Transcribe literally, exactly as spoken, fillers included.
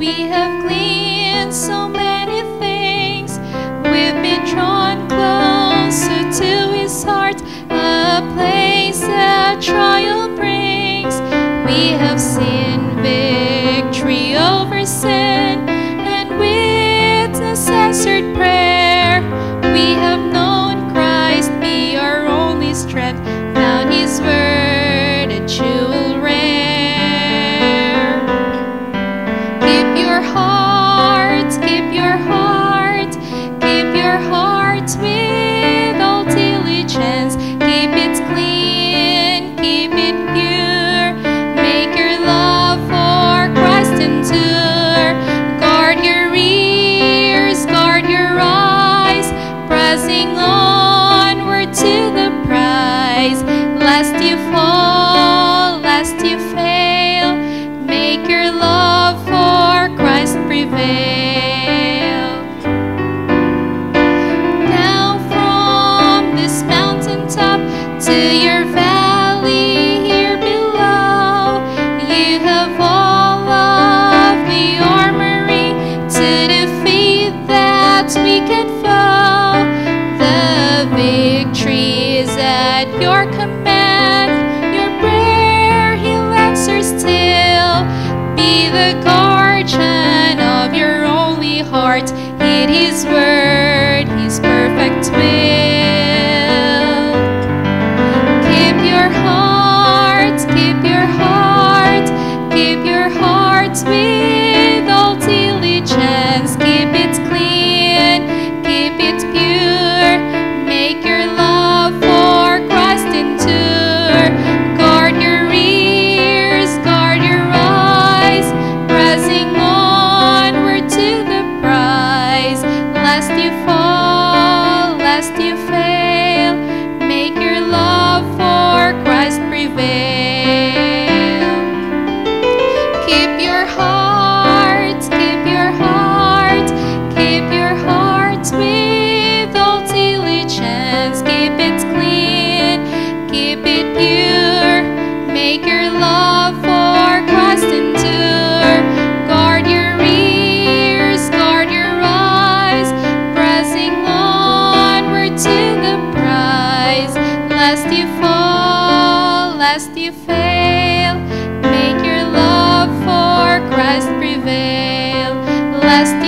We have gleaned so many things. We've been drawn closer to His heart, a place that trial brings. We have seen victory over sin and witnessed answered prayer. We have known Christ be our only strength, found His word a jewel rare. Keep your heart, keep your heart, keep your heart with all diligence. Keep it clean, keep it pure. Make your love for Christ endure. Guard your ears, guard your eyes, pressing onward to the prize. Lest you fall, lest you fail, make your love for Christ prevail. Now from this mountaintop to your valley here below, you have all of the armory to defeat that wicked foe. The victory is at your command, your prayer He'll answer still. Be the guardian of your only heart, heed His word, His perfect will. Keep your heart, keep your heart, keep your heart with all diligence. Keep it clean, keep it pure. Make your love for Christ endure. Guard your ears, guard your eyes, pressing onward to the prize. Lest you fall, lest you fail, make your love for Christ prevail. Keep your heart, keep your heart, keep your heart with all diligence. Keep it clean, keep it pure. Make your love for Christ endure. Guard your ears, guard your eyes, pressing onward to the prize. Lest you fall, lest you fail, make your love for Christ prevail. Lest